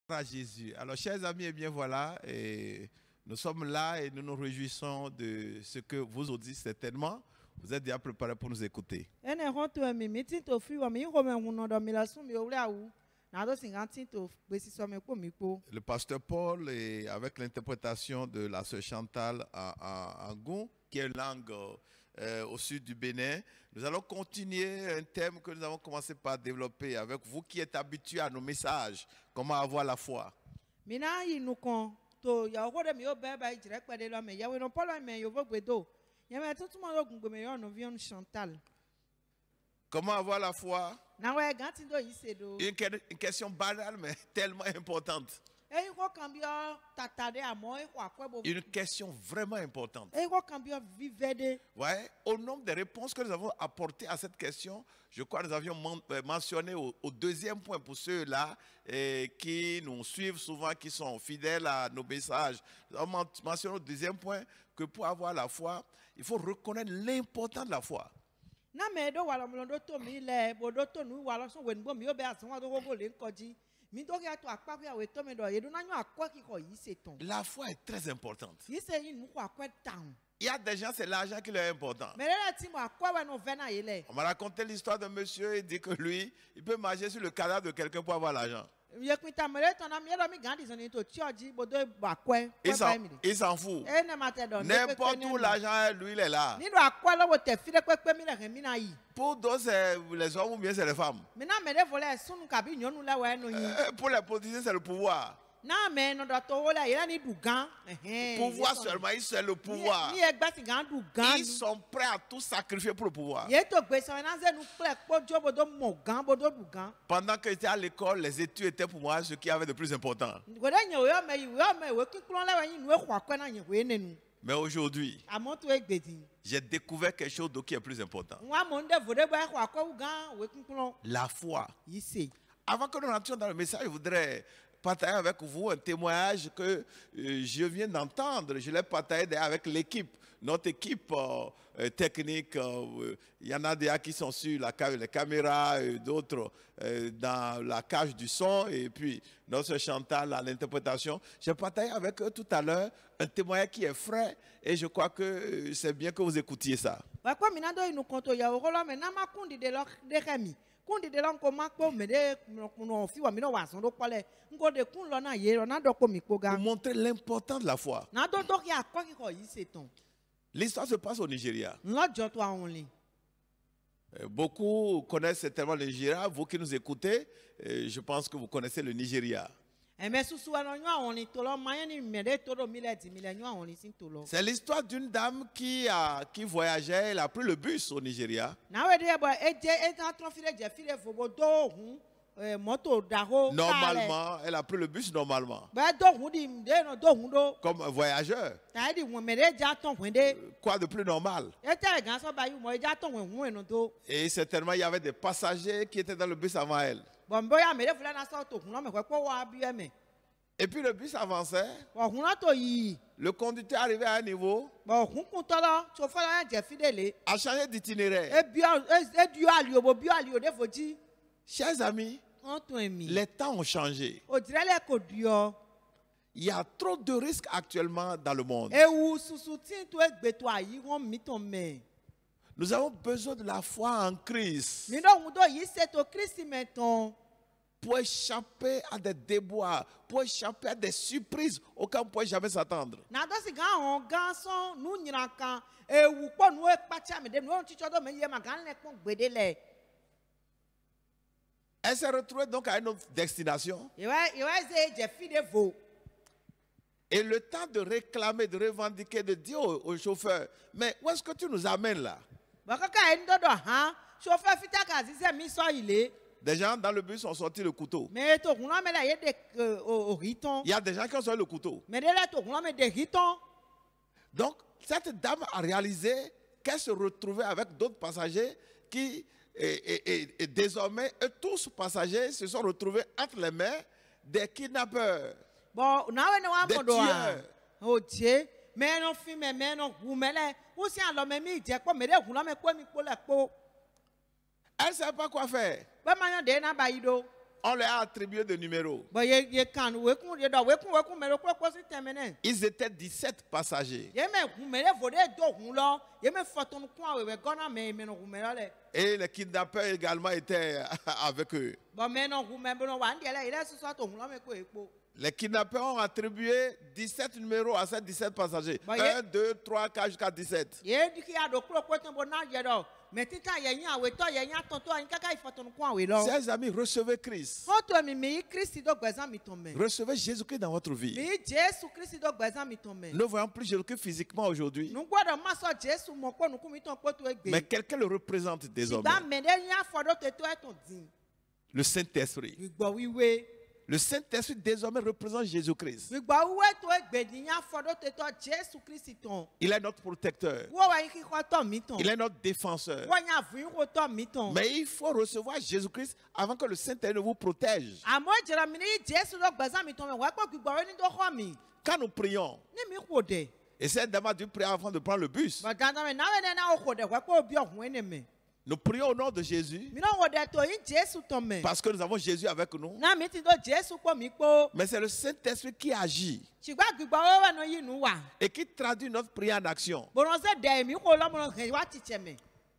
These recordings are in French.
À Jésus. Alors, chers amis, eh bien voilà, et nous sommes là et nous nous réjouissons de ce que vous auditez certainement. Vous êtes déjà préparés pour nous écouter. Le pasteur Paul, et avec l'interprétation de la sœur Chantal en Goun, qui est une langue au sud du Bénin, nous allons continuer un thème que nous avons commencé par développer avec vous qui êtes habitués à nos messages. Comment avoir la foi. Comment avoir la foi? Une question banale mais tellement importante. Une question vraiment importante. Ouais, au nombre des réponses que nous avons apportées à cette question, je crois que nous avions mentionné au deuxième point pour ceux-là qui nous suivent souvent, qui sont fidèles à nos messages. Nous avons mentionné au deuxième point que pour avoir la foi, il faut reconnaître l'importance de la foi. La foi est très importante. Il y a des gens, c'est l'argent qui leur est important. On m'a raconté l'histoire d'un monsieur, il dit que lui, il peut marcher sur le cadavre de quelqu'un pour avoir l'argent. Il s'en fout. N'importe où l'argent est, lui, il est là. Pour d'autres, les hommes ou bien c'est les femmes. Pour les politiciens, c'est le pouvoir. Pouvoir seulement, c'est le pouvoir. Ils sont prêts à tout sacrifier pour le pouvoir. Pendant que j'étais à l'école, les études étaient pour moi ce qui avait de plus important. Mais aujourd'hui, j'ai découvert quelque chose qui est plus important. La foi. Avant que nous rentrions dans le message, je voudrais partager avec vous un témoignage que je viens d'entendre. Je l'ai partagé avec l'équipe, notre équipe technique. Il y en a des qui sont sur les caméras, d'autres dans la cage du son, et puis notre Chantal à l'interprétation. J'ai partagé avec eux tout à l'heure un témoignage qui est frais, et je crois que c'est bien que vous écoutiez ça. Pour montrer l'importance de la foi. L'histoire se passe au Nigeria. Beaucoup connaissent certainement le Nigeria. Vous qui nous écoutez, je pense que vous connaissez le Nigeria. C'est l'histoire d'une dame qui voyageait. Elle a pris le bus au Nigeria. Normalement, elle a pris le bus normalement. Comme un voyageur. Quoi de plus normal? Et certainement, il y avait des passagers qui étaient dans le bus avant elle. Et puis le bus avançait. Le conducteur arrivait à un niveau. A changé d'itinéraire. Chers amis, les temps ont changé. Il y a trop de risques actuellement dans le monde. Nous avons besoin de la foi en Christ pour échapper à des déboires, pour échapper à des surprises auxquelles on ne peut jamais s'attendre. Elle s'est retrouvée donc à une autre destination. Et le temps de réclamer, de revendiquer, de dire au chauffeur, mais où est-ce que tu nous amènes là? Des gens dans le bus ont sorti le couteau. Il y a des gens qui ont sorti le couteau. Donc, cette dame a réalisé qu'elle se retrouvait avec d'autres passagers qui, et désormais, tous les passagers se sont retrouvés entre les mains des kidnappeurs, des tueurs. Elle ne savait pas quoi faire. on leur a attribué des numéros. Bon, ye kan wekun ye do wekun me ro ko si temene. Ils étaient 17 passagers. Ye me gun me le vode do hun lo, ye me fotonu kun awewe gona me no gun me lo le. Et les kidnappeurs également étaient avec eux. Bon me no gun me no wa ndiele ile so so to hun lo me ko epo. Les kidnappeurs ont attribué 17 numéros à ces 17 passagers. Bon, 1, 2, 3, 4 jusqu'à 17. Ye di ki ado kuro ko tembo na ye do. Me tita ye yin awe to ye yin tonto yin kaka ifotonu kun awe lo. Chers amis, recevez Christ. Hoto mi Christ do gbezan mi ton me. Recevez Jésus-Christ dans votre vie. Mi Jésus Christ do gbezan mi ton me. Ne voyons plus Jésus-Christ physiquement aujourd'hui, Nu gbodo ma so Jésus mo ko nu kun mi ton po to egbe. mais quelqu'un le représente désormais. Ba me de yin afodo te to eton din. Le Saint-Esprit. Igbo wiwe. Le Saint-Esprit désormais représente Jésus-Christ. Igbo wiwe to egbe din afodo te to Jésus Christ ton. Il est notre protecteur. Wo wa yin ki ko to mi ton. Il est notre défenseur. Wo yin avun ko to mi ton. Mais il faut recevoir Jésus-Christ avant que le Saint-Esprit ne vous protège. Amo jera mi ni Jésus do gbezan mi ton me wa po gbigbo ni do ho mi. Quand nous prions, Ni mi ko de. et cette dame a dû prier avant de prendre le bus. Ba dan me na we na o ko de wa po obi ohun ene me. Nous prions au nom de Jésus Mi no wo de to yin Jésus ton me. parce que nous avons Jésus avec nous. Na mi ti do Jésus po mi po. Mais c'est le Saint-Esprit qui agit Chigba gbigbo wo wa no yin nu wa. et qui traduit notre prière en action. Boronse de mi ko lo mo he wa ti cheme.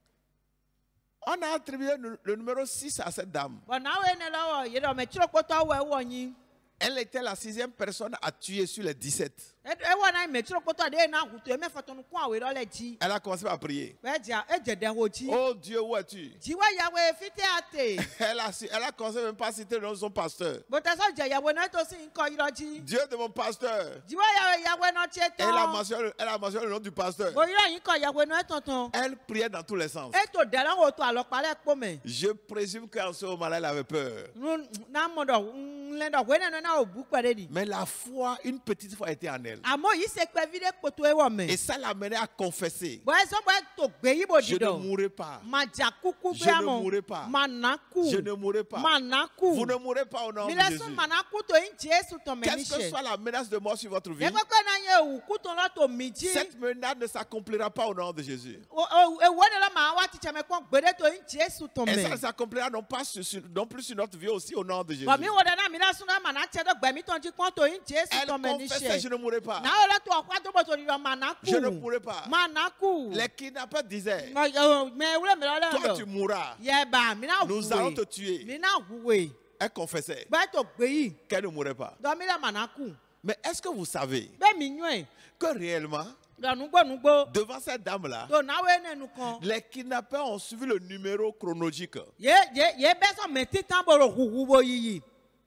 On a attribué le numéro 6 à cette dame. Bo na we ne lo ye do me chiro ko to we wo yin. Elle était la 6e personne à tuer sur les 17. E wo na me chiro ko to de na hutu e me fotonu kun awe lo le ji. Elle a commencé par prier. Be ja e je de wo ji. Oh Dieu, où es-tu? Ji wa ya we fiti ate. Elle a commencé même pas à citer le nom de son pasteur. Bo ta so je ya we na to si nko iro ji. Dieu de mon pasteur. Ji wa ya we no che to. Elle a mentionné le nom du pasteur. Bo iro yin ko ya we no tonton. Elle priait dans tous les sens. E to de la wo to alo pale po me. Je présume qu'en ce moment-là, elle avait peur. Na mo do le do we na obu pere di. Mais la foi, une petite foi était en elle. Amo yi se pe vide poto e wo me. Et ça l'a mené à confesser. Bo e so bo to gbe yi bo Je di do. ne mourrai pas. Ma ja kuku Je be ne amo. mourrai pas. Manaku. Je ne mourrai pas. Manaku. Vous ne mourrez pas au nom de Mi le Jésus. so manaku to yin Jésus to me ni Quelle que se. soit la menace de mort sur votre vie, E koko na ye wu kuton lo to mi ji. cette menace ne s'accomplira pas au nom de Jésus. E wo ne la ma wa ti cheme kon gbede to yin Jésus to Et ça ne me. s'accomplira non plus sur notre vie aussi au nom de Jésus. Bo mi wo de na mi la so na mana che do gbe mi ton ji kon to yin Jésus Elle to me ni confessait, se. je ne mourrai pas. Na o la to kwa to bo to di do manaku. Je ne pourrai pas. Manaku. Les kidnappeurs disaient, Me wule me lo toi lo. tu mourras. Ye ba mi na Nous allons te tuer. Mi na huwe. Elle confessait Gbe to gbe yi. qu'elle ne mourrait pas. Do mi la manaku. Mais est-ce que vous savez Be mi nwe. que réellement, Do nugbo. devant cette dame-là, To na we ne nu kan. les kidnappeurs ont suivi le numéro chronologique Ye be so me titan boro huhu bo yiyi.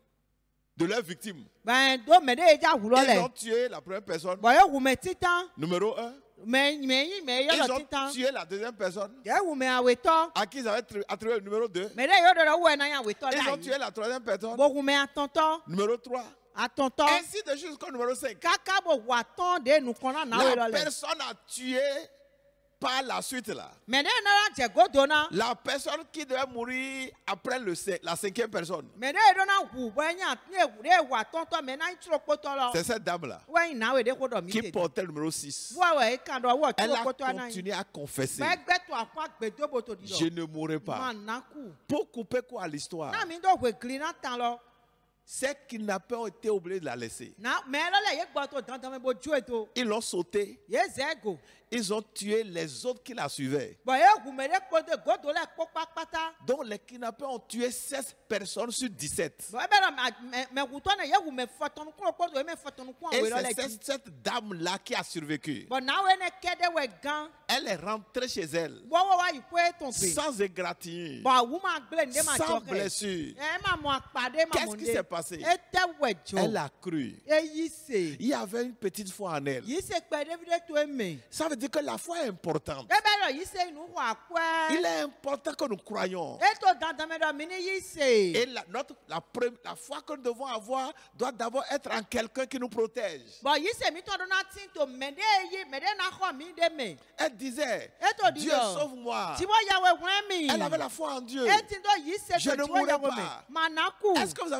de leur victime. Ben do me de ja hu lo Ils ont le. tué la première personne, Bo ye hu me titan. numéro 1. Me ye Ils lo ont titan. tué la deuxième personne, Ye hu me awe to. à qui ils avaient attribué le numéro 2. Me de yo do we na ya we to Ils ont la. tué la troisième personne, Bo hu me atonton. numéro 3. Atonton. Ainsi de suite jusqu'au numéro 5. Kaka bo wa ton de nu kan na we lo La le. personne a tué par la suite là. Me de na je godo na. La personne qui devait mourir après la 5e personne, Me de do na hu bo nya de wa tonton me na tro poto lo. c'est cette dame-là We na we de ko do mi qui te. portait le numéro 6. Wa we kan do wo Elle tro a poto na. continué à confesser, Be gbe to akwa gbedo bo to di do. je ne mourrai pas. Manaku. Pour couper quoi à l'histoire, Na mi do we gli na tan lo. ces kidnappeurs ont été obligés de la laisser. Na me lo le ye gbo to dandan me bo ju eto. Ils l'ont sauté, Ye zego. ils ont tué les autres qui la suivaient. Bo ye gu me de ko de godo le po pata. Donc les kidnappeurs ont tué 16 personnes sur 17. Bo e be me gu to na ye gu me foton ko do me foton ko Et we lo le c'est ji. cette dame-là qui a survécu. Bo na we ne kede we gan. Elle est rentrée chez elle Bo wo wa ipo e ton be. sans égratignure, Bo wu ma gble nde ma sans joke. blessure. E ma mo apade ma Qu'est-ce monde. qui s'est passé? E te we jo. Elle a cru. E yi se. Il y avait une petite foi en elle. Yi se pe David to eme. Ça veut dire que la foi est importante. E be lo yi se nu wa kwa. Il est important que nous croyons. E to dandan me do mi ni yi se. Et la foi que nous devons avoir doit d'abord être en quelqu'un qui nous protège. Bon, yi se mi to do na tin to me de na ho mi de me. Elle disait, Eto di Dieu yo. sauve-moi. Ti wo ya we hwen mi. Elle avait la foi en Dieu. E ti do yi se Je to ne ti wo ya mourrai we me. pas. Manaku. Est-ce que vous avez la foi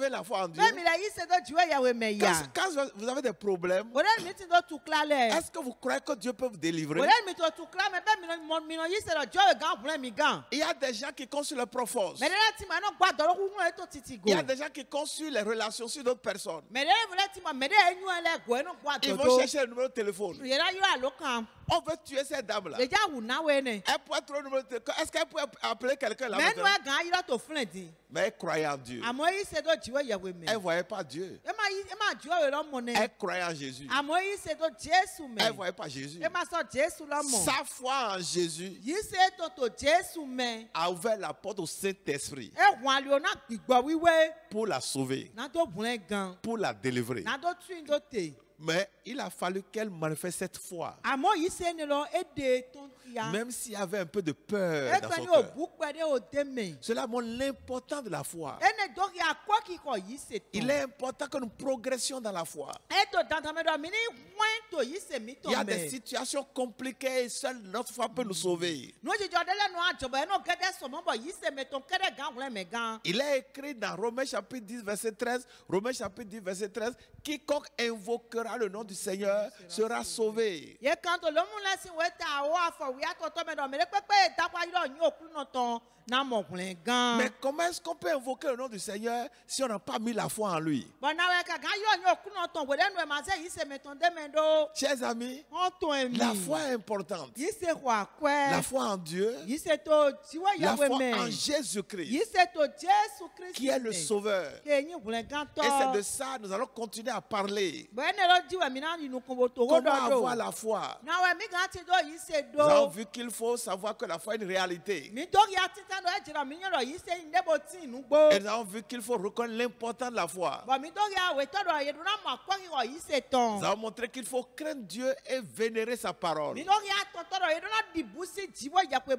en Dieu, Même il a dit c'est de Dieu Yahweh mais ya. quand vous avez des problèmes, Ore mi ti do tu klale. est-ce que vous croyez que Dieu peut vous délivrer? Ore mi to tu klale be mi no yi se do Dieu gan bun mi gan. Il y a des gens qui comptent sur le profos. Mais là ti ma no gba do lo ku e to titi go. Il y a des gens qui comptent sur les relations sur d'autres personnes. Mais là ti ma me de enyu ele go e no gba Ils do vont do. chercher le numéro de téléphone. Ye la yo alo kan. On veut tuer cette dame-là. Le ja wu na we ne. Elle peut trouver le numéro de téléphone. Est-ce qu'elle peut appeler quelqu'un là Mais maintenant? nous gan yi lo to flin di. Mais elle croyait en Dieu. Amo yi se do Dieu Yahweh me. Elle ne voyait pas Dieu. E ma Dieu e lo mo ne. Elle croyait en Jésus. Amo yi se do Jésus me. Elle ne voyait pas Jésus. E ma so Jésus lo mo. Sa foi en Jésus Yi se to Jésus me. a ouvert la porte au Saint-Esprit E wan li o na gbigbo wiwe. pour la sauver, Na do bun gan. pour la délivrer. Na do tu do te. Mais il a fallu qu'elle manifeste cette foi, Amo yi se ne lo e de ton ya. même s'il y avait un peu de peur E dans gba son ni o cœur. bu pe de o de me. Cela montre l'importance de la foi. E ne do ya kwa ki ko yi se ton. Il est important que nous progressions dans la foi. E to dan me do mi ni wan to yi se mi to Il y a me. des situations compliquées et seule notre foi peut nous sauver. No ji jo de le no ajobo e no gede so mo bo yi se me ton kede gan won me gan. Il est écrit dans Romains chapitre 10, verset 13, Romains chapitre 10, verset 13, quiconque invoquera le nom du Seigneur sera sauvé. Ye kan to lo mu la si we ta o afo wi ato me do me le pepe ta kwa iro yin okun no ton na mo kun gan. Mais comment est-ce qu'on peut invoquer le nom du Seigneur si on n'a pas mis la foi en lui? Bon na we ka gan iro yin okun no ton we de no e ma se yi se me ton de me do. Chers amis, On ton emi. la foi est importante. Yi se kwa kwe. La foi en Dieu, Yi se to Dieu la Yahweh foi me. en Jésus-Christ, Yi se to Jésus Christ. qui est le Sauveur. Ke yin kun gan to. Et c'est de ça que nous allons continuer à parler. Bo ne lo ji we mi na inu kun bo to ho Comment do do. avoir la foi? Na we mi gan ti do yi se Nous avons do. vu qu'il faut savoir que la foi est une réalité. Mi do ya ti ta do e jira mi yoro yi se inde bo ti nu gbo. Et nous avons vu qu'il faut reconnaître l'importance de la foi. Bon mi do ya we to do ye do na ma kwa ki ho yi se ton. Nous avons montré qu'il faut craindre Dieu et vénérer sa parole. Mi do ya to do ye do na di busi jiwo ya pe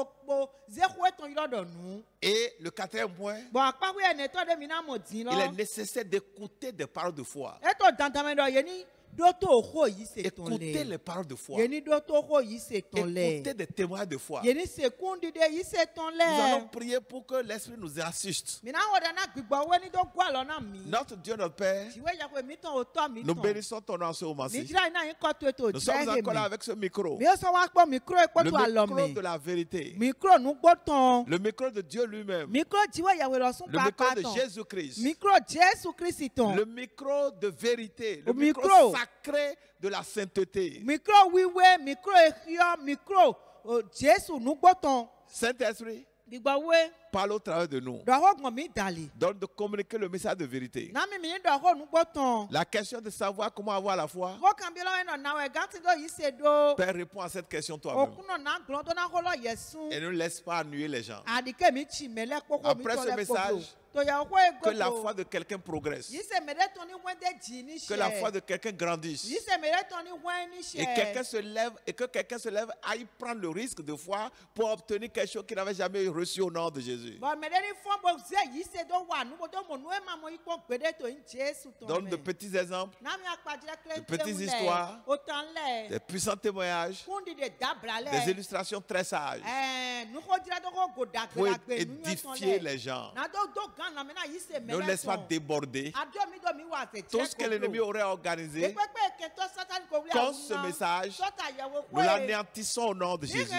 bo ze ho ton yoro do nu. Et le quatrième point, Bon akpa we ne to de mi na mo din lo. il est nécessaire d'écouter des paroles de foi. E to dan me do ye ni do to ho yi se ton Écouter le. les paroles de foi. Ye ni do to ho yi se ton le. Écouter des témoignages de foi. Ye ni se kundi de yi se ton Nous allons le. prier pour que l'Esprit nous assiste. Mi na ho da na gbigbo we ni do gwa lo na mi. Notre Dieu, notre Père, Jiwe ya pe mi ton o to mi nous ton. bénissons ton nom en ce Mi moment-ci. jira ina yin ko to to Nous sommes jere encore là mi. avec ce micro. Mi o so wa po micro e po Le to alo micro mi. de la vérité. Micro nu gbo ton. Le micro de Dieu lui-même. Micro jiwe ya we lo sun Le pa micro pa de ton. Jésus-Christ. Micro Jésus Christ ton. Le micro de vérité. Le Le micro micro. sacré de la sainteté. Micro wiwe, micro ehio, micro Jésus nu gbo ton. Saint-Esprit, Gbigbo we parle au travers de nous. do ho gbon mi dali. Donne de communiquer le message de vérité. Na mi do ho nu gbo ton. La question de savoir comment avoir la foi, Ho kan bi lo no na we ganti do yi se do. Père, réponds à cette question toi-même. Okuno na glon do na ho lo yesun. Et ne laisse pas ennuyer les gens. Adike mi chi mele koko mi Après to ce le message, koko. To ya ho e Que la go. foi de quelqu'un progresse. Yi se mele ton ni wende ji ni she. Que la foi de quelqu'un grandisse. Yi se mele ton ni wen ni she. Et que quelqu'un se lève, aille prendre le risque de foi pour obtenir quelque chose qu'il n'avait jamais reçu au nom de Jésus. Bon, mais les fois, bon, ze yi se do wa nu bo do mo nu e ma mo iko gbede to in Jésus ton. Donne de petits exemples, Na mi akpadire kle de petites histoires, Autant le. des puissants témoignages, Kundi de dabra le. des illustrations très sages Nu ko dira do ko go da pour gbe gbe nu ton édifier le. les gens. Na do gan na me na yi se me Ne la laisse pas ton. déborder Adio mi do mi wa se tout ce que l'ennemi aurait organisé. Contre ce message, nous l'anéantissons au nom de Jésus.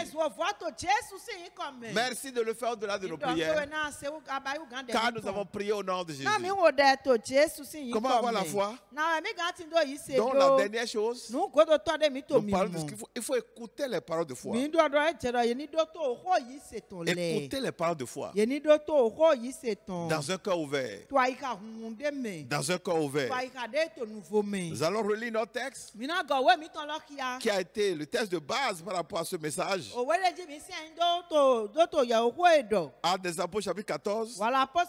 Merci de le faire au-delà de nos prières, car nous avons prié au nom de Jésus. Comment avoir la foi? Donc la dernière chose, nous parlons de ce qu'il faut. Il faut écouter les paroles de foi. Écouter les paroles de foi. Dans un cœur ouvert. Dans un cœur ouvert. Nous allons relire notre texte qui a été le texte de base par rapport à ce message. Actes des Apôtres chapitre 14.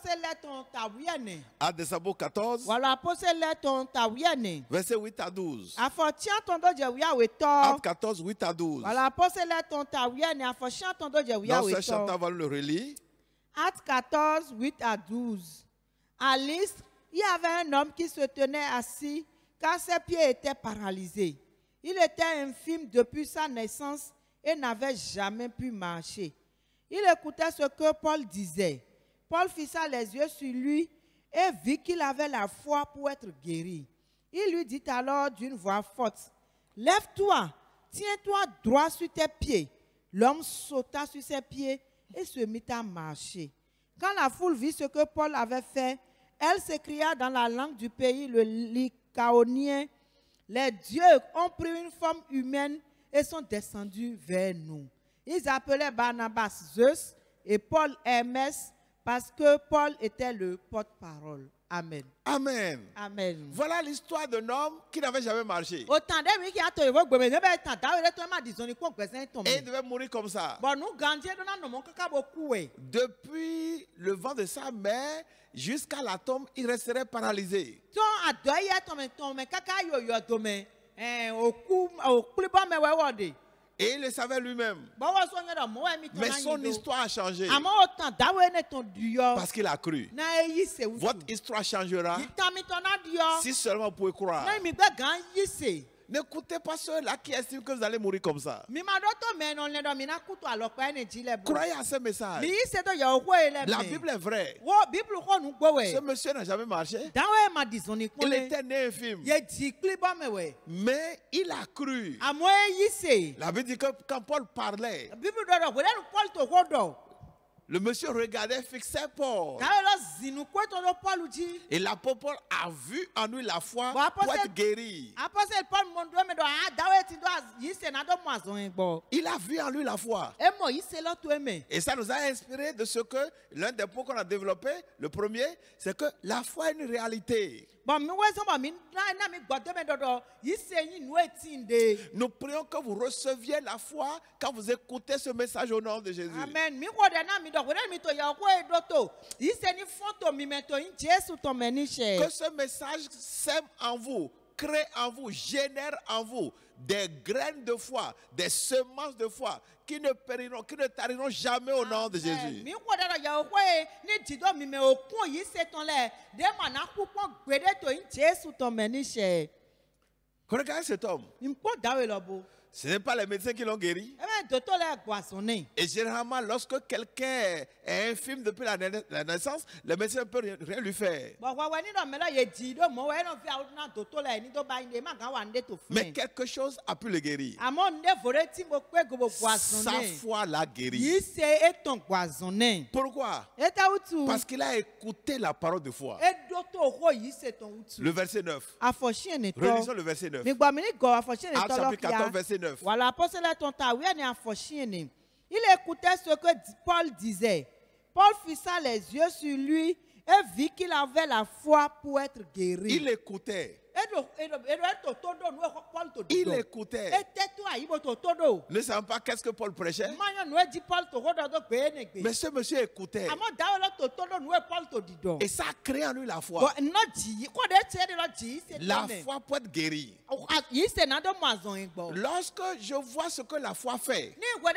Actes des Apôtres 14. Versets 8 à 12. Actes 14, 8 à 12. Dans ce chapitre, on va le relire. Actes 14, 8 à 12. À Lystre, il y avait un homme qui se tenait assis car ses pieds étaient paralysés. Il était infirme depuis sa naissance et n'avait jamais pu marcher. Il écoutait ce que Paul disait. Paul fixa les yeux sur lui et vit qu'il avait la foi pour être guéri. Il lui dit alors d'une voix forte, « Lève-toi, tiens-toi droit sur tes pieds. » L'homme sauta sur ses pieds et se mit à marcher. Quand la foule vit ce que Paul avait fait, elle s'écria dans la langue du pays, le lycaonien, « Les dieux ont pris une forme humaine et sont descendus vers nous. » Ils appelaient Barnabas Zeus et Paul Hermès parce que Paul était le porte-parole. Amen. Amen. Amen. Voilà l'histoire d'un homme qui n'avait jamais marché. Et il devait mourir comme ça. Depuis le vent de sa mère jusqu'à la tombe, il resterait paralysé. Et il le savait lui-même. Mais son histoire a changé. Parce qu'il a cru. Votre histoire changera si seulement vous pouvez croire. N'écoutez pas ceux-là qui estiment que vous allez mourir comme ça. Croyez à ce message. La Bible est vraie. Ce monsieur n'a jamais marché. Il était né infime. Mais il a cru. La Bible dit que quand Paul parlait, le monsieur regardait, fixait Paul. Et l'apôtre Paul a vu en lui la foi pour être guéri. Il a vu en lui la foi. Et ça nous a inspiré de ce que l'un des points qu'on a développé, le premier, c'est que la foi est une réalité. Nous prions que vous receviez la foi quand vous écoutez ce message au nom de Jésus. Amen. Que ce message sème en vous, crée en vous, génère en vous des graines de foi, des semences de foi qui ne périront, qui ne tariront jamais au nom de Jésus. Regardez cet homme. Ce n'est pas les médecins qui l'ont guéri. Et généralement, lorsque quelqu'un est infime depuis la naissance, le médecin ne peut rien lui faire. Mais quelque chose a pu le guérir. Sa foi l'a guéri. Pourquoi? Parce qu'il a écouté la parole de foi. Le verset 9. Relisons le verset 9. Actes chapitre 14, verset 9. Voilà, il écoutait ce que Paul disait. Paul fixa les yeux sur lui et vit qu'il avait la foi pour être guéri. Il écoutait. Il écoutait. Ne savant pas qu'est-ce que Paul prêchait. Mais ce monsieur écoutait. Et ça a créé en lui la foi. La foi pour être guéri. Lorsque je vois ce que la foi fait,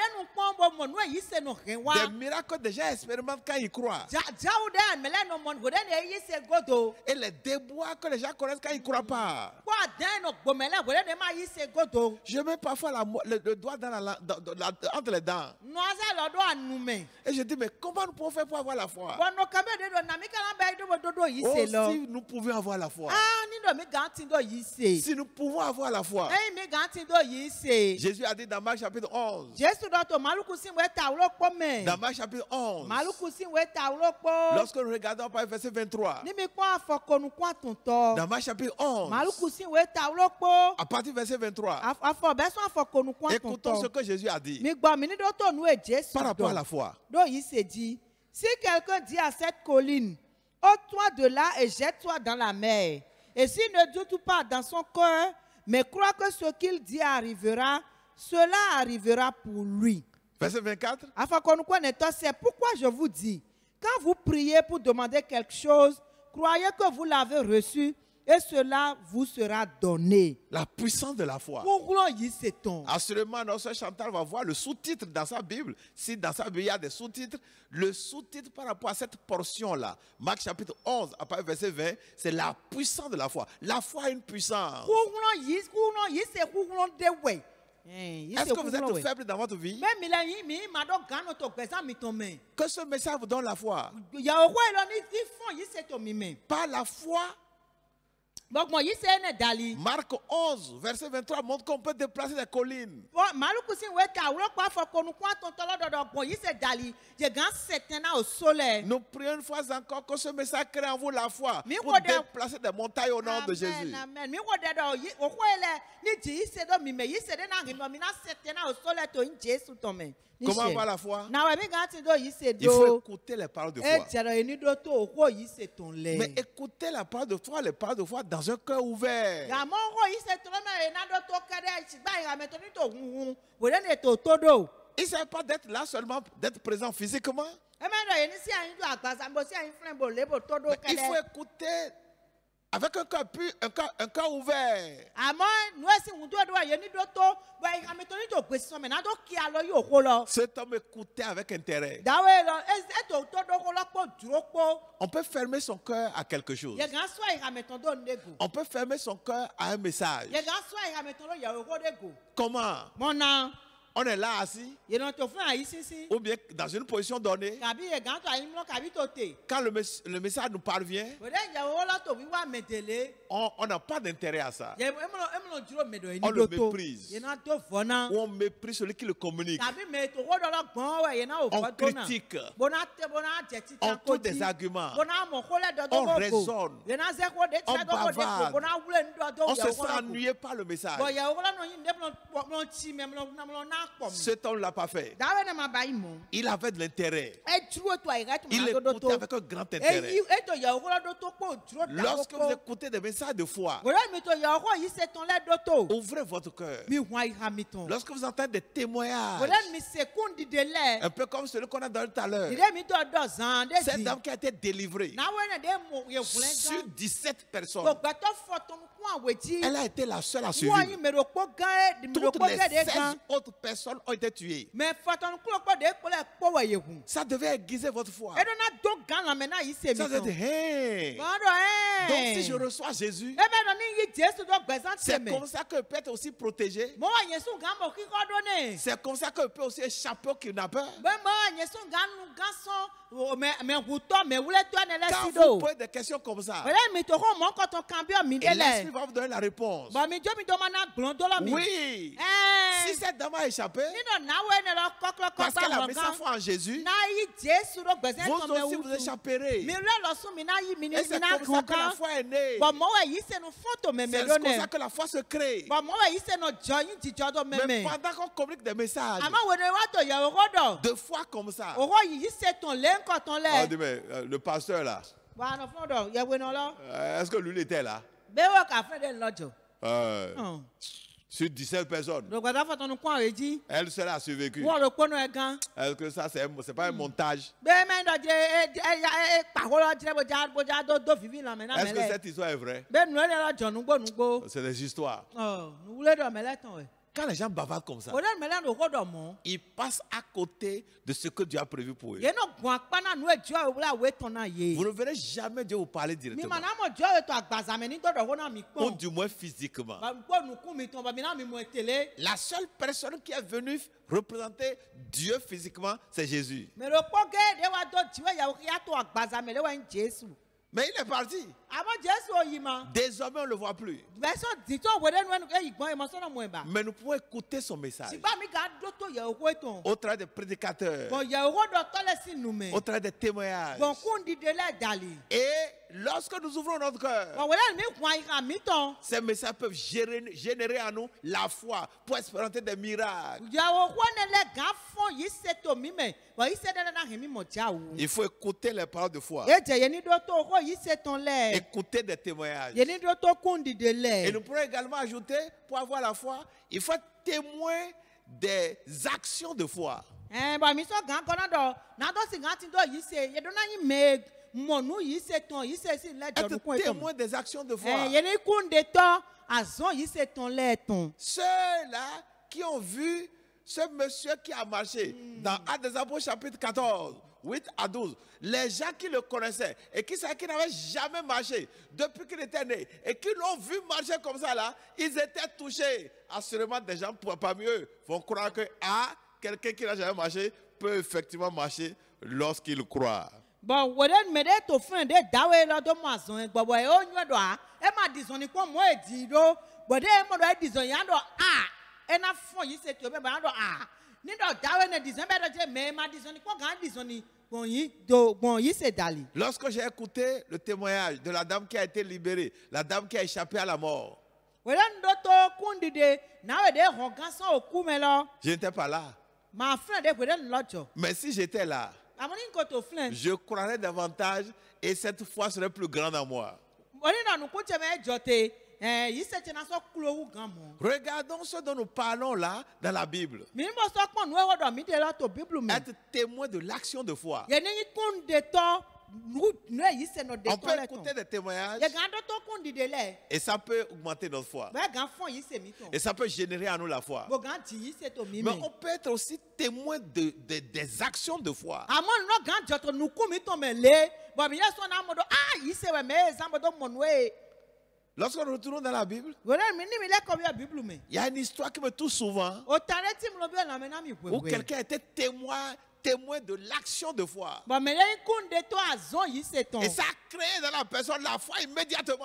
des miracles déjà expérimentés quand ils croient. Et les déboires que les gens connaissent quand ils ne croient pas. Je mets parfois le doigt entre les dents. Et je dis, mais comment nous pouvons faire pour avoir la foi? Oh, si nous pouvions avoir la foi. Si nous pouvons avoir la foi. Jésus a dit dans Marc chapitre 11. Dans Marc chapitre 11. Lorsque nous regardons par le verset 23. Dans Marc chapitre 11. À partir du verset 23. Écoutons ce que Jésus a dit par rapport à la foi. Si quelqu'un dit à cette colline, ôte-toi de là et jette-toi dans la mer, et s'il ne doute pas dans son cœur, mais croit que ce qu'il dit arrivera, cela arrivera pour lui. Verset 24. C'est pourquoi je vous dis, quand vous priez pour demander quelque chose, croyez que vous l'avez reçu et cela vous sera donné. La puissance de la foi. Assurément, notre Chantal va voir le sous-titre dans sa Bible. Si dans sa Bible il y a des sous-titres, le sous-titre par rapport à cette portion-là, Marc chapitre 11, à partir du verset 20, c'est la puissance de la foi. La foi a une puissance. Est-ce que vous êtes faible dans votre vie? Que ce message vous donne la foi. Par la foi, Marc 11, verset 23 montre qu'on peut déplacer des collines. Nous prions une fois encore que ce message crée en vous la foi pour déplacer des montagnes au nom de Jésus. Comment avoir la foi? Il faut écouter les paroles de foi. Mais écouter la parole de foi, les paroles de foi dans un cœur ouvert. Il ne s'agit pas d'être là seulement, d'être présent physiquement. Il faut écouter avec un cœur pur, un cœur ouvert. Cet homme écoutait avec intérêt. On peut fermer son cœur à quelque chose. On peut fermer son cœur à un message. Comment? On est là assis, ou bien dans une position donnée. Quand le message nous parvient, on n'a pas d'intérêt à ça. On le méprise. Ou on méprise celui qui le communique. On critique. On trouve des arguments. On raisonne. On bavarde. On se sent ennuyé par le message. Cet homme ne l'a pas fait. Il avait de l'intérêt. Il écoutait avec un grand intérêt. Lorsque vous écoutez des messages de foi, ouvrez votre cœur. Lorsque vous entendez des témoignages, un peu comme celui qu'on a donné tout à l'heure, cette dame qui a été délivrée sur 17 personnes, elle a été la seule à suivre. Toutes les 16 autres personnes ont été tuées. Ça devait aiguiser votre foi. Ça devait dire, hey. Donc si je reçois Jésus, c'est comme ça que je peux être aussi protégé. C'est comme ça que je peux aussi échapper au kidnappeur. Quand vous posez des questions comme ça, et l'esprit va vous donner la réponse. Oui. Si cette dame a échappé, parce qu'elle a mis sa foi en Jésus, vous aussi vous échapperez. Et c'est comme ça que la foi est née. C'est comme ça que la foi se crée. Mais pendant qu'on communique des messages de foi comme ça, on dit, mais le pasteur là, est-ce que lui était là? Sur 17 personnes, elle seule a survécu. Est-ce que ça, c'est pas un montage? Est-ce que cette histoire est vraie? C'est des histoires. Quand les gens bavardent comme ça, ils passent à côté de ce que Dieu a prévu pour eux. Vous ne verrez jamais Dieu vous parler directement. Ou du moins physiquement. La seule personne qui est venue représenter Dieu physiquement, c'est Jésus. Mais il est parti. Désormais, on ne le voit plus. Mais nous pouvons écouter son message au travers des prédicateurs, au travers des témoignages. Et lorsque nous ouvrons notre cœur, ces messages peuvent générer en nous la foi pour expérimenter des miracles. Il faut écouter les paroles de foi. Écouter des témoignages. Et nous pourrons également ajouter, pour avoir la foi, il faut être témoin des actions de foi. Être témoin des actions de foi. Ceux-là qui ont vu ce monsieur qui a marché dans Actes des Apôtres chapitre 14, 8 à 12, les gens qui le connaissaient et qui savaient qu'il n'avait jamais marché depuis qu'il était né et qui l'ont vu marcher comme ça là, ils étaient touchés. Assurément, des gens parmi eux vont croire que quelqu'un qui n'a jamais marché peut effectivement marcher lorsqu'il croit. Bon, woden mede to fin de dawe lo do mason e gbogbo e o nwe do a e ma dizon ni ko mo e di do bode e mo do e dizon yan do e na fon yi se to be ba do ni do dawe ne dizon be do je me ma dizon ni ko gan dizon ni bon yi se dali. Lorsque j'ai écouté le témoignage de la dame qui a été libérée, la dame qui a échappé à la mort, woden do to kundi de na we de hon gan so oku me lo. je n'étais pas là. Ma friend de woden lojo. Mais si j'étais là, je croirais davantage et cette foi serait plus grande en moi. Regardons ce dont nous parlons là dans la Bible. Être témoin de l'action de foi. On peut écouter des témoignages et ça peut augmenter notre foi. Et ça peut générer en nous la foi. Mais on peut être aussi témoin des actions de foi. Lorsque nous retournons dans la Bible, il y a une histoire qui me touche souvent où quelqu'un était témoin de l'action de foi. Et ça a créé dans la personne la foi immédiatement.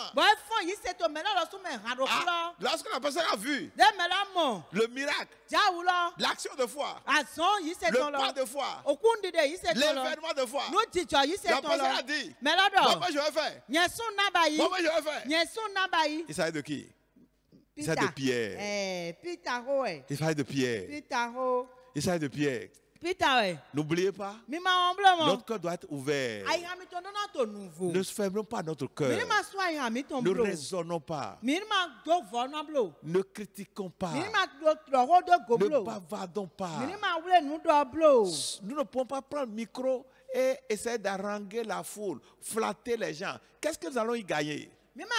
Lorsque la personne a vu le miracle, l'action de foi, le pas de foi, l'événement de foi, la personne a dit, moi je vais faire. Moi je vais faire. Il s'agit de qui? Il s'agit de Pierre. Il s'agit de Pierre. Il s'agit de Pierre. N'oubliez pas, notre cœur doit être ouvert. Ne fermons pas notre cœur. Ne raisonnons pas. Ne critiquons pas. Ne bavardons pas. Nous ne pouvons pas prendre le micro et essayer d'haranguer la foule, flatter les gens. Qu'est-ce que nous allons y gagner?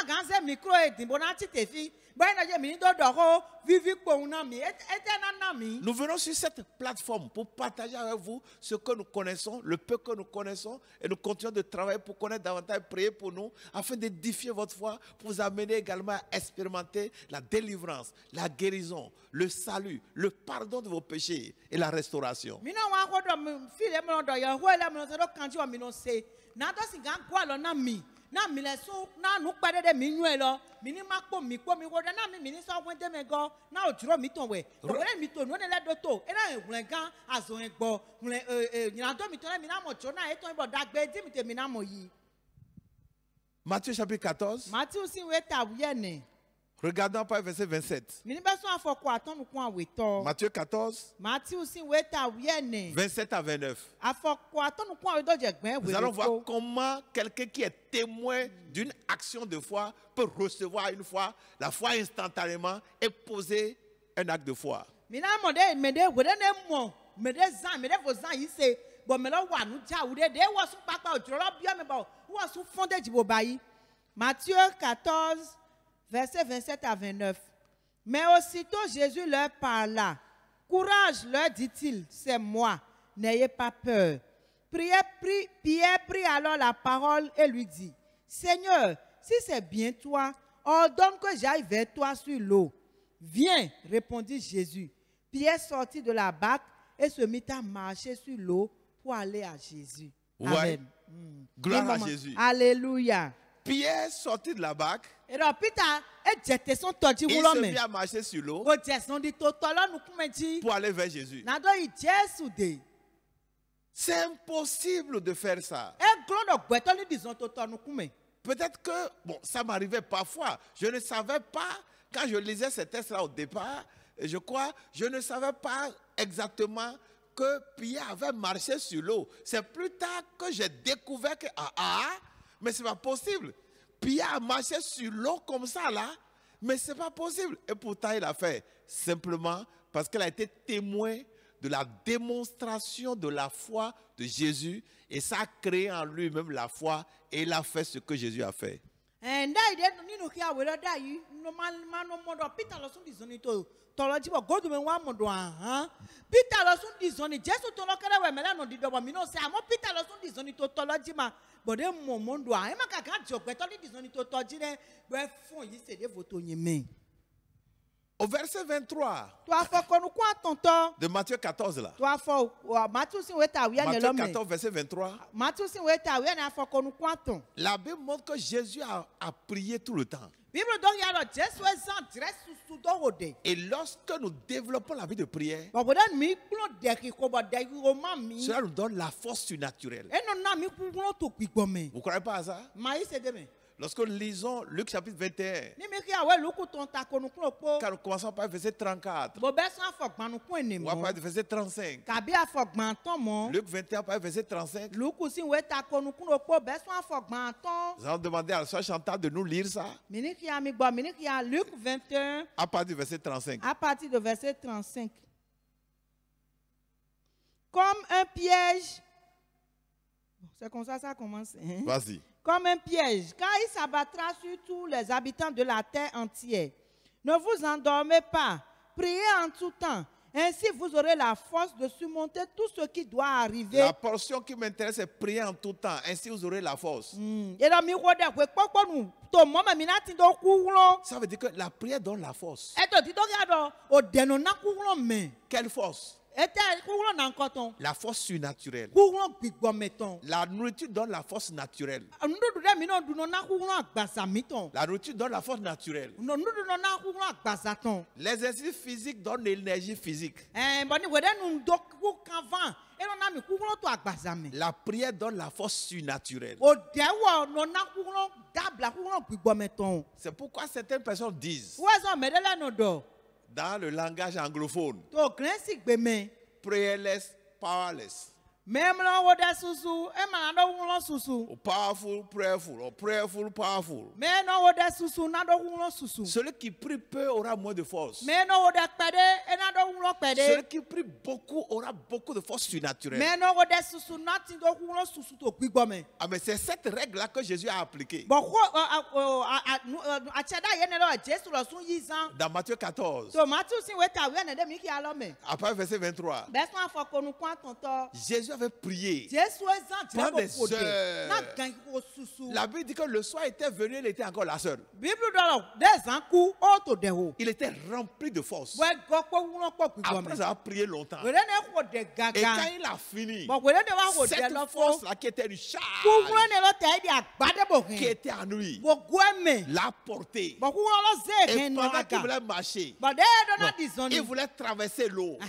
Nous venons sur cette plateforme pour partager avec vous ce que nous connaissons, le peu que nous connaissons, et nous continuons de travailler pour connaître davantage, prier pour nous, afin d'édifier votre foi, pour vous amener également à expérimenter la délivrance, la guérison, le salut, le pardon de vos péchés et la restauration. Na mileso na nu pade de minue lo mini makpo mi wo na mi mini so won de me go na ojuro mi ton we o re mi to no ne le do to e na ehun gan azon egbo nyina do mi ton mi na mo jo na e ton bo dagbe di mi te mi na mo yi. Matthieu chapitre 14. Matthieu si we ta wuye ne. Regardons par verset 27. Matthieu 14. 27 à 29. Nous allons voir comment quelqu'un qui est témoin d'une action de foi peut recevoir une foi, la foi instantanément et poser un acte de foi. Matthieu 14. Verset 27 à 29. Mais aussitôt Jésus leur parla. Courage, leur dit-il, c'est moi, n'ayez pas peur. Pierre prit alors la parole et lui dit, Seigneur, si c'est bien toi, ordonne que j'aille vers toi sur l'eau. Viens, répondit Jésus. Pierre sortit de la barque et se mit à marcher sur l'eau pour aller à Jésus. Ouais. Amen. Gloire à Jésus. Alléluia. Pierre sortit de la barque. Et il se mit à marcher sur l'eau pour aller vers Jésus. C'est impossible de faire ça. Peut-être que, bon, ça m'arrivait parfois. Je ne savais pas, quand je lisais ces textes-là au départ, je crois, je ne savais pas exactement que Pierre avait marché sur l'eau. C'est plus tard que j'ai découvert que, mais c'est pas possible. Pierre a marché sur l'eau comme ça là, mais c'est pas possible. Et pourtant il a fait simplement parce qu'il a été témoin de la démonstration de la foi de Jésus et ça a créé en lui-même la foi et il a fait ce que Jésus a fait. And that you know here whether that you no man no more Peter Lawson is on it to Tology go to me one more Peter Lawson is on it just to look at where Melano did over me no say I'm Peter Lawson is on it to Tology ma but then Mondo I am a can't joke but only is on it to Togine where for you said they vote on you. Au verset 23 de Matthieu 14 là. Matthieu 14 verset 23. La Bible montre que Jésus a prié tout le temps. Et lorsque nous développons la vie de prière, cela nous donne la force surnaturelle. Vous ne croyez pas à ça? Lorsque nous lisons Luc chapitre 21, quand nous commençons par le verset 34, on va par le verset 35. Luc 21 par le verset 35. Nous allons demander à la soeur Chantal de nous lire ça. Luc 21 à partir du verset 35. À partir du verset 35. Comme un piège. C'est comme ça commence. Hein? Vas-y. Comme un piège, car il s'abattra sur tous les habitants de la terre entière. Ne vous endormez pas, priez en tout temps. Ainsi, vous aurez la force de surmonter tout ce qui doit arriver. La portion qui m'intéresse, c'est prier en tout temps. Ainsi, vous aurez la force. Ça veut dire que la prière donne la force. Quelle force? La force surnaturelle. La nourriture donne la force naturelle. La nourriture donne la force naturelle. L'exercice physique donne l'énergie physique. La prière donne la force surnaturelle. C'est pourquoi certaines personnes disent dans le langage anglophone, prayerless, powerless. Or powerful, prayerful, or prayerful, powerful. Celui qui prie peu aura moins de force. Celui qui prie beaucoup aura beaucoup de force surnaturelle. Ah, mais c'est cette règle-là que Jésus a appliquée. Dans Matthieu 14, après verset 23, Jésus avait prié pendant des heures. La Bible dit que le soir était venu, il était encore la seule. Il était rempli de force. Après avoir prié longtemps. Et quand il a fini, cette force-là qui était une charge, qui était en lui, l'a porté. Et pendant qu'il voulait marcher, il voulait traverser l'eau.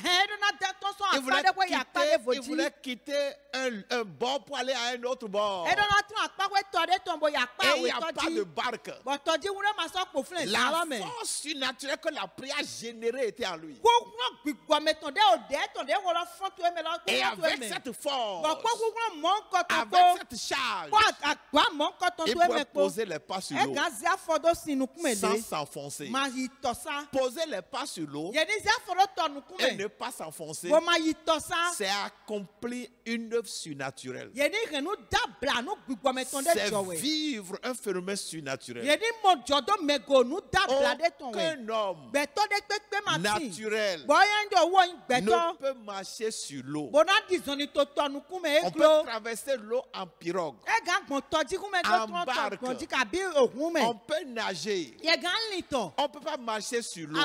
Il voulait quitter un bord pour aller à un autre bord. Et il n'y a pas de barque. La force surnaturelle que la prière générée était en lui. Et avec cette force, avec cette charge, il pouvait poser les pas sur l'eau sans s'enfoncer. Poser les pas sur l'eau et ne pas s'enfoncer, c'est accomplir une œuvre surnaturelle. C'est vivre un phénomène surnaturel. Aucun homme naturel ne peut marcher sur l'eau. On peut traverser l'eau en pirogue, en barque. On peut nager. On ne peut pas marcher sur l'eau.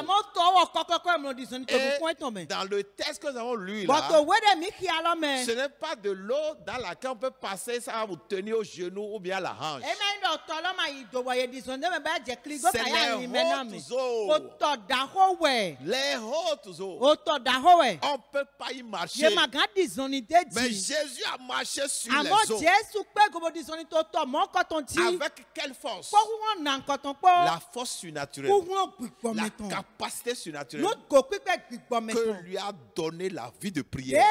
Et dans le texte que nous avons lu là, ce n'est pas de l'eau dans laquelle on peut passer, ça va vous tenir au genou ou bien à la hanche. C'est les hautes eaux. On ne peut pas y marcher. Mais Jésus a marché sur les eaux. Avec quelle force? La force surnaturelle. La capacité surnaturelle que lui a donné la vie de prière.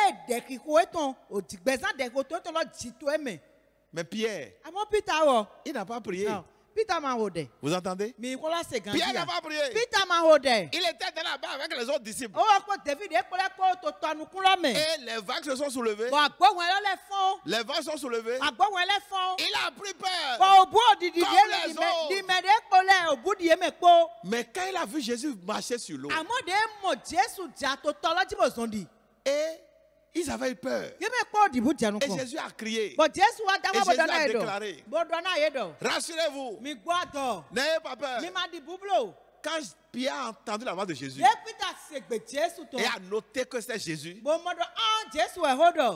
Mais Pierre, il n'a pas prié. Peter Mahode. Vous entendez? Mi kola se ganji. Pierre n'a pas prié. Peter Mahode. Il était dans la barque avec les autres disciples. O ko David e kole ko to tonu kulo me. Et les vagues se sont soulevées. Bo agbo won le fon. Les vagues sont soulevées. Agbo won le fon. Il a pris peur. Bo obu odidi Comme de les autres. di me de kole obu di me po. Mais quand il a vu Jésus marcher sur l'eau, Amode mo Jesu ja to tolo ti mo zondi. et ils avaient eu peur. Ye me po di bu janu Et ko. Jésus a crié. Bo Jesu wa da Et wa bo Jésus dona a edo. déclaré. Bo dona edo. Rassurez-vous, Mi gbo ado. n'ayez pas peur. Mi ma di bublo. Quand Pierre a entendu la voix de Jésus Ye Peter se gbe Jesu to. et a noté que c'était Jésus, Bo mo do Jesu e hodo.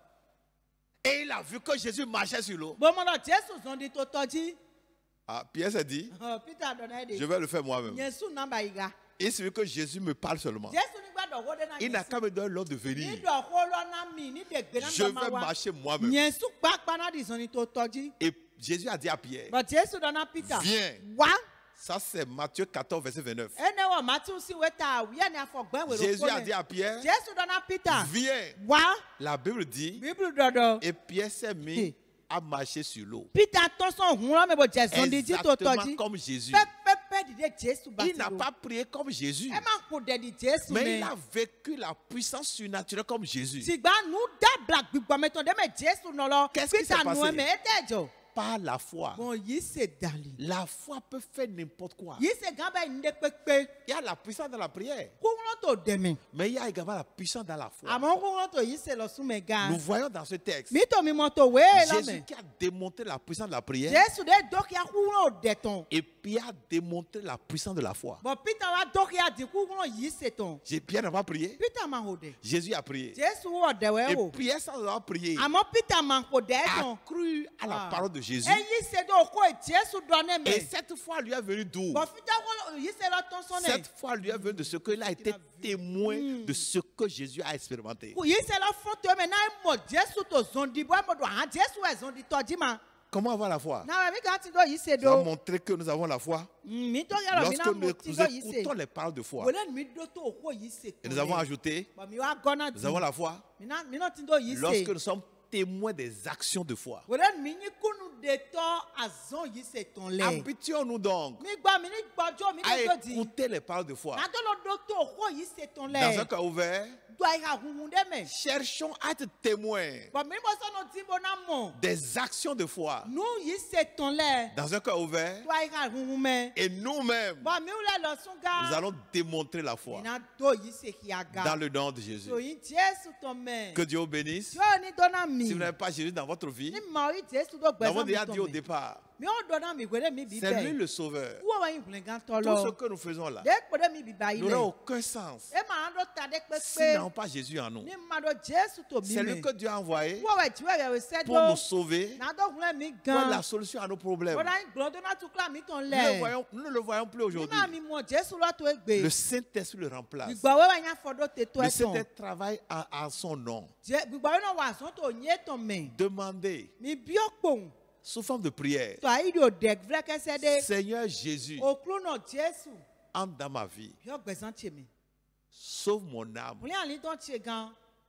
et il a vu que Jésus marchait sur l'eau, Bo mo do Jesu zondi to toji. Pierre s'est dit, Peter dona edo. je vais le faire moi-même. Yesu namba iga. Il suffit que Jésus me parle seulement. Jesu ni gbado hode na. Il n'a qu'à me donner l'ordre de venir. Ni do holo na mi ni de gbe na Je ma vais wa. marcher moi-même. Yesu pa na di zondi to toji. Et Jésus a dit à Pierre, But Jesu dona Peter. viens. Wa. Ça c'est Matthieu 14, verset 29. Ene wa Matthew si weta wi ni afogben we Jésus a dit à Pierre, Jesu dona Peter. viens. Wa. La Bible dit, Bible dodo. et Pierre s'est mis à marcher sur l'eau. Peter to son hun me bo Jesu di ti to Exactement toji. comme Jésus. Pepe di de Jesu ba. Il n'a pas prié comme Jésus, E ma ko de di Jesu mais me. il a vécu la puissance surnaturelle comme Jésus. Sigba nu da black gbigbo me to de me Jesu no lo. Qu'est-ce qui s'est Peter passé? nu me etejo. Par la foi. Bon yi se dali. La foi peut faire n'importe quoi. Yi se gan ba nde pepe. Il y a la puissance dans la prière, Kuno to deme. mais il y a également la puissance dans la foi. Amon kuno to yi se lo su me ga. Nous voyons dans ce texte Mi to mi mo to we lo Jésus me. qui a démontré la puissance de la prière Jesu de do ki kuno de ton. et Pierre a démontré la puissance de la foi. Bon Peter wa do ki di kuno yi se ton. Pierre n'a pas prié, Peter ma hode. Jésus a prié. Jesu wo de we Et wo. Pierre, sans avoir prié, Amon Peter ma ko de a ton. cru à la parole de Jésus. E yi se do ko Jesu do ne me. Et cette foi lui est venue d'où? Bon Peter wo yi se lo ton son ne. Cette foi lui est venue de ce qu'il a été témoin de ce que Jésus a expérimenté. Yi se lo fon to me na mo Jesu to zondi bo mo do ha Jesu e zondi toji ma. Comment avoir la foi? Na mi ga ti do yi se Ça va do. montrer que nous avons la foi Mi to ya lo mi lorsque na mo ti nous do yi se. écoutons les paroles de foi. Wole mi do to ko yi se. Et nous avons ajouté, Bon mi wa gona nous avons la foi Mi no ti do yi lorsque se. nous sommes témoins des actions de foi. Wole mi ni kunu de to azon yi se ton le. Habituons-nous donc Mi gba mi ni gbojo mi à ni do di. écouter les paroles de foi. Na do lo do to ko yi se ton le. Dans un cœur ouvert, Do ai ha hunhun de me. cherchons à être témoins Bon mi mo so no ti bo na mo. des actions de foi. Nu yi se ton le. Dans un cœur ouvert, Do ai ha hunhun me. et nous-mêmes, Bon mi ule lo sun ga. nous allons démontrer la foi Na do yi se ki aga. dans le nom de Jésus. So yin Jesu ton me. Que Dieu vous bénisse. Yo ni do na mi. Si vous n'avez pas Jésus dans votre vie, Ni ma ori Jesu do nous gbe avons so mi déjà ton dit au me. départ, Mi o do na mi gwere mi bi c'est lui be. le sauveur. Wo wa yin gble gan to Tout ce lo. que nous faisons là De ko de mi bi ba n'aura ile. aucun sens E ma do ta de si pepe. nous n'avons pas Jésus en nous. Ni ma do Jesu to bi C'est lui me. que Dieu a envoyé Wo we ti we we se pour nous do. sauver, Na do gble mi pour gan. la solution à nos problèmes. Wo da yin gble do na tu kla mi ton Nous le. ne le voyons plus Ni aujourd'hui. ma mi mo Jesu lo to egbe. Le Saint-Esprit le remplace. Gbigbo we wa yin fodo te to Le e ton. Saint-Esprit travaille à son nom. Gbigbo we no wa son to nye ton me. Demandez, Mi bi okpon. sous forme de prière, To ayi do dek vle ke se de. Seigneur Jésus, Oklu no Jesu. entre dans ma vie. Yo gbezan ti mi. Sauve mon âme. Mo yan li ton ti gan.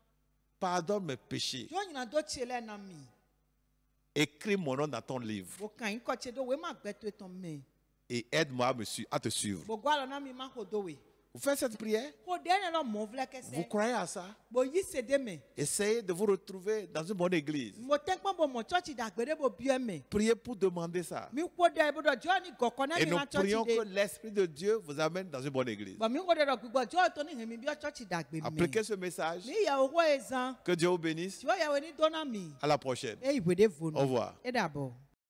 Pardonne mes péchés. Yo nyina do ti le na mi. Écris mon nom dans ton livre Wo kan yin ko ti do we ma gbe to ton me. et aide-moi à te suivre. Bo gwa lo na mi ma ko do we. Vous faites cette prière? Ko de ne lo mo vle ke Vous se. croyez à ça? Bo yi se de me. Essayez de vous retrouver dans une bonne église. Mo ten pon bo mo church da gbede bo bi me. Priez pour demander ça. Mi ko de bo do jo ni goko na Et mi nous ma church prions que de. l'Esprit de Dieu vous amène dans une bonne église. Bo mi ko de do gbigbo jo to ni hemi bi church da gbe mi. Appliquez ce message. Mi ya owo ezan. Que Dieu vous bénisse. Ti wo ya we ni do na mi. À la prochaine. E iwe de vonu. Au revoir. E dabo.